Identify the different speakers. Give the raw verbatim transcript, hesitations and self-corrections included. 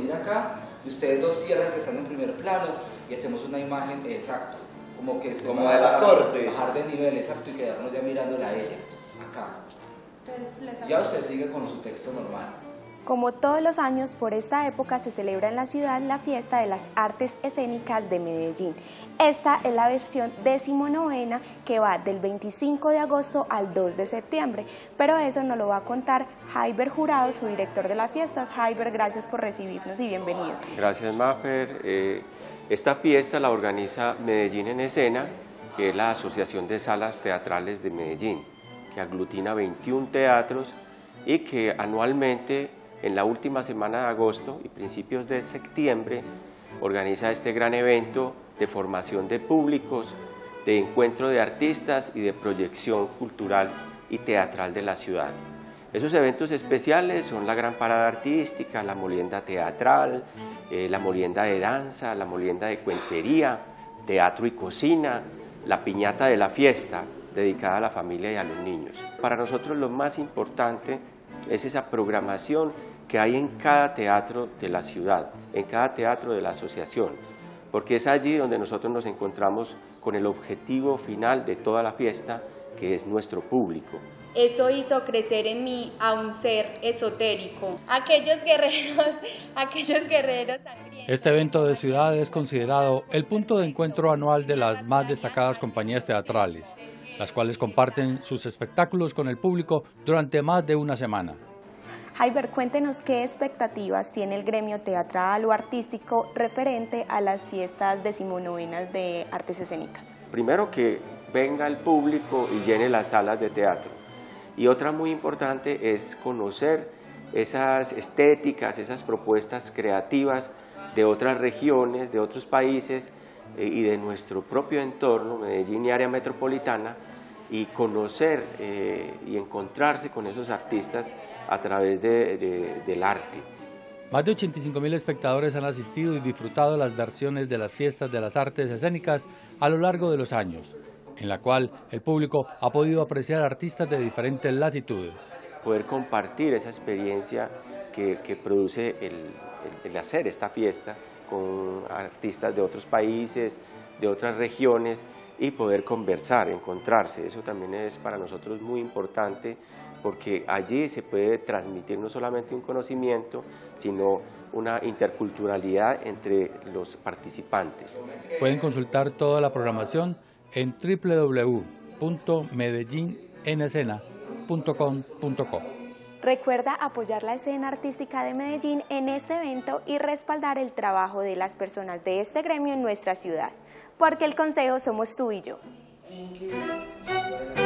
Speaker 1: venir acá y ustedes dos cierran que están en primer plano y hacemos una imagen exacta, como que
Speaker 2: como de la corte,
Speaker 1: bajar de nivel, exacto, y quedarnos ya mirándola a ella, acá. Entonces, ya usted sigue con su texto normal.
Speaker 3: Como todos los años, por esta época se celebra en la ciudad la fiesta de las artes escénicas de Medellín. Esta es la versión decimonovena que va del veinticinco de agosto al dos de septiembre, pero eso nos lo va a contar Jaiber Jurado, su director de las fiestas. Jaiber, gracias por recibirnos y bienvenido.
Speaker 4: Gracias, Mafer. Eh, esta fiesta la organiza Medellín en Escena, que es la Asociación de Salas Teatrales de Medellín, que aglutina veintiún teatros y que anualmente, en la última semana de agosto y principios de septiembre, organiza este gran evento de formación de públicos, de encuentro de artistas y de proyección cultural y teatral de la ciudad. Esos eventos especiales son la gran parada artística, la molienda teatral, eh, la molienda de danza, la molienda de cuentería, teatro y cocina, la piñata de la fiesta, dedicada a la familia y a los niños. Para nosotros lo más importante es esa programación que hay en cada teatro de la ciudad, en cada teatro de la asociación, porque es allí donde nosotros nos encontramos con el objetivo final de toda la fiesta, que es nuestro público.
Speaker 5: Eso hizo crecer en mí a un ser esotérico. Aquellos guerreros, aquellos guerreros sangrientos.
Speaker 6: Este evento de ciudad es considerado el punto de encuentro anual de las más destacadas compañías teatrales, las cuales comparten sus espectáculos con el público durante más de una semana.
Speaker 3: Jaiber, cuéntenos qué expectativas tiene el gremio teatral o artístico referente a las fiestas decimonovenas de artes escénicas.
Speaker 4: Primero, que venga el público y llene las salas de teatro. Y otra muy importante es conocer esas estéticas, esas propuestas creativas de otras regiones, de otros países eh, y de nuestro propio entorno, Medellín y área metropolitana, y conocer eh, y encontrarse con esos artistas a través de, de, del arte.
Speaker 6: Más de ochenta y cinco mil espectadores han asistido y disfrutado las versiones de las fiestas de las artes escénicas a lo largo de los años, en la cual el público ha podido apreciar artistas de diferentes latitudes.
Speaker 4: Poder compartir esa experiencia que, que produce el, el, el hacer esta fiesta con artistas de otros países, de otras regiones, y poder conversar, encontrarse. Eso también es para nosotros muy importante, porque allí se puede transmitir no solamente un conocimiento, sino una interculturalidad entre los participantes.
Speaker 6: Pueden consultar toda la programación en w w w punto medellín en escena punto com punto co.
Speaker 3: Recuerda apoyar la escena artística de Medellín en este evento y respaldar el trabajo de las personas de este gremio en nuestra ciudad, porque el consejo somos tú y yo.